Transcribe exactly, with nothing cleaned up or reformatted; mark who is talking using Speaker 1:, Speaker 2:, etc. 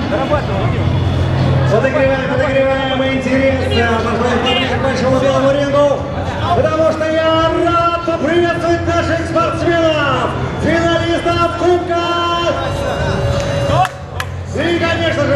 Speaker 1: Подогреваем, подогреваем, интересно. Подходим к большому белому рингу, потому что я рад поприветствовать наших спортсменов, финалистов Кубка. И, конечно же,